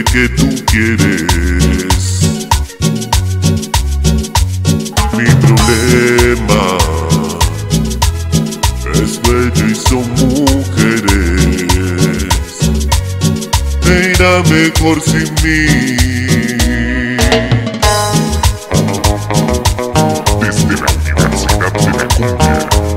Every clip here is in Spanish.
que tú quieres. Mi problema es bello y son mujeres. Me irá mejor sin mí. Desde la Universidad de la Cumbia.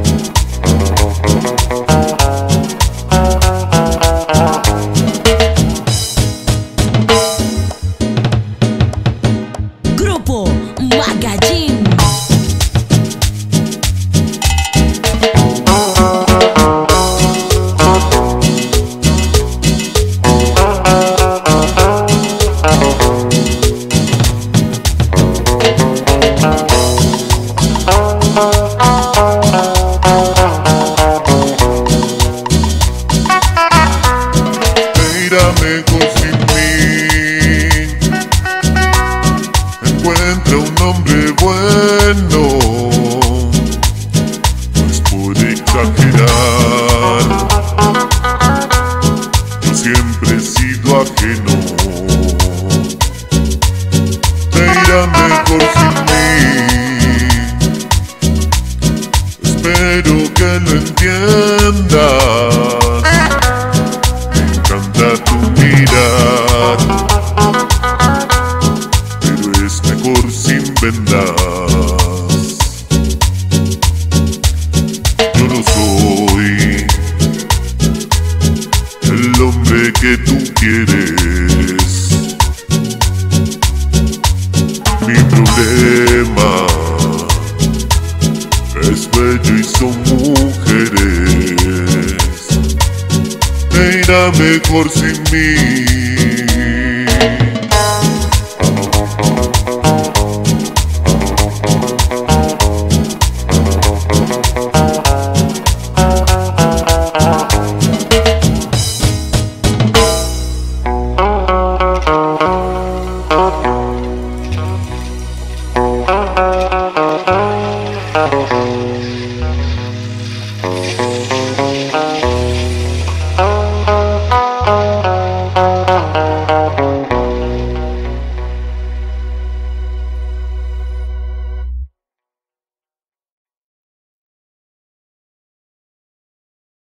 Magazine. Mírame con sin mí. Encuentra un hombre bueno, no es por exagerar. Yo siempre he sido ajeno. Te irá mejor sin mí. Espero que lo entiendas. Me encanta tu mirar, pero es mejor sin vendas. Yo no soy el hombre que tú quieres. Mi problema es bello y son mujeres. Me irá mejor sin mí.